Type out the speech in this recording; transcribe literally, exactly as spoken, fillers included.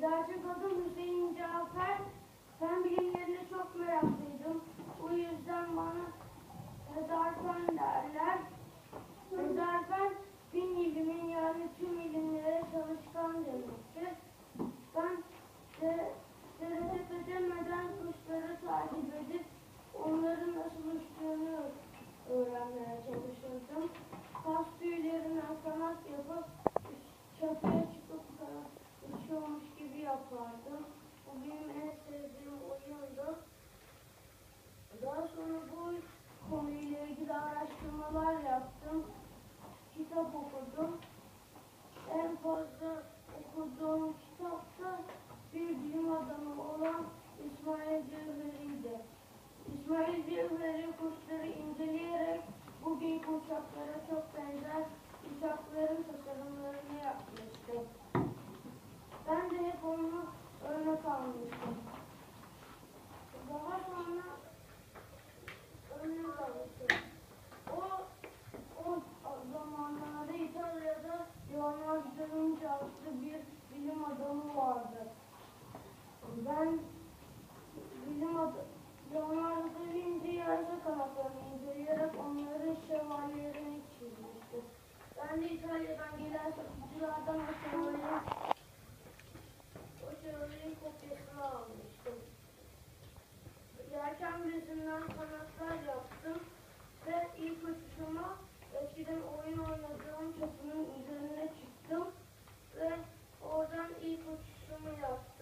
Gerçek adım Hüseyin Cafer. Fen bilimlerine çok meraklıydım. Bu yüzden bana Hezarfen derler. Hezarfen bin ilimin yani tüm ilimlere çalışkan demektir. Ben de hareket edemeden kuşları takip edip onların nasıl uçtuğunu öğrenmeye çalışırdım. Kas tüylerinden kanat yapıp çatıya çıkıp uçuyormuş gibi yapardım. Bu benim en sevdiğim oyundu. Daha sonra bu konuyla ilgili araştırmalar yaptım. Kitap okudum. En fazla okuduğum kitapta bir bilim adamı olan İsmail Cevheri'ydi. İsmail Cevheri kuşları inceleyerek bugünkü uçaklara çok benzer uçakların tasarımlarını yapmıştı. Ben de hep onu örnek almıştım. Daha sonra örnek almıştım. O, o zamanlarda İtalya'da Leonardo da Vinci adlı bir bilim adamı vardı. Ben bilim adamı Leonardo da Vinci yarasa kanatlarını inceleyerek onların şövalyelerini çizmişti. Ben de İtalya'dan gelen satıcılardan o şövalyenin o şövalyenin kopyasını almıştım. Yelken bezinden kanatlar yaptım ve ilk uçuşuma eskiden oyun oynadığım çatının üzerine çıktım ve oradan ilk uçuşumu yaptım.